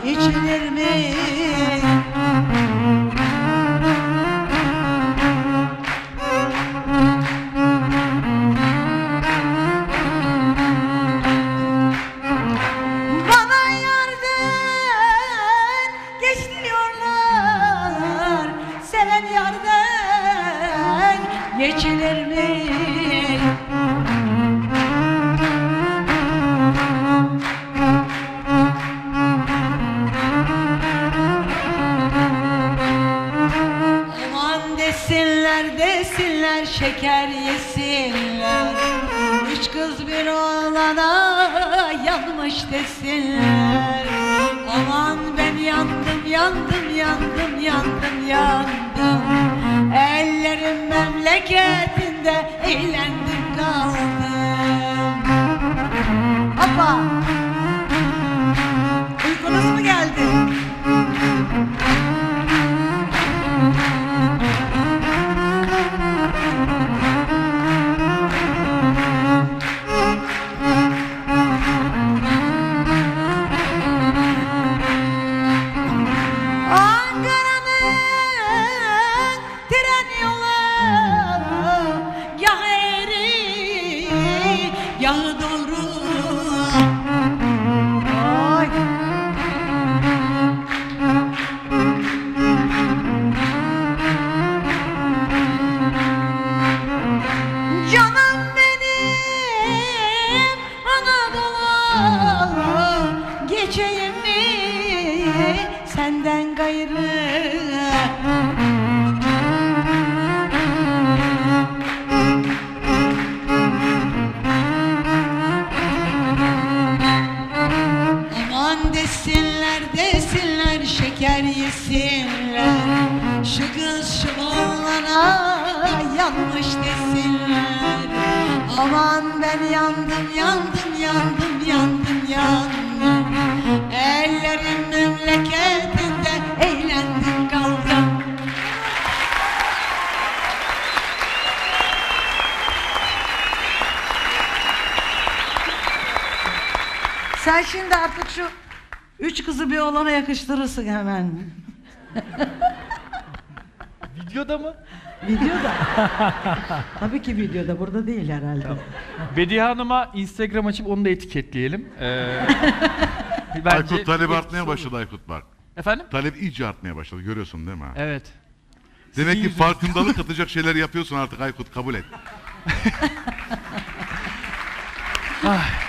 geçilir mi? Bana yardan geçmiyorlar, seven yardan geçilir mi? Desinler şeker yesinler, üç kız bir oğlana yanmış desinler. Aman ben yandım yandım yandım yandım yandım, ellerim memleketinde eğlendim kaldım. Hoppa! Uykunuz mu geldi? Yağı doğru. Ay. Canım benim Anadolu, geçeyim mi senden gayrı? Desinler şeker yesinler, şu kız şu oğlana yanmış desinler. Aman ben yandım yandım yandım yandım yandım, ellerim memleketinde eğlendim kaldım. Sen şimdi artık şu üç kızı bir oğlana yakıştırırsın hemen. Videoda mı? Videoda. Tabii ki videoda, burada değil herhalde. Tamam. Bediye Hanım'a Instagram açıp onu da etiketleyelim. Aykut talep artmaya başladı Aykut bak. Efendim? Talep iyice artmaya başladı, görüyorsun değil mi? Evet. Demek ki yüzünüz. farkındalık katacak şeyler yapıyorsun artık Aykut, kabul et. Ah.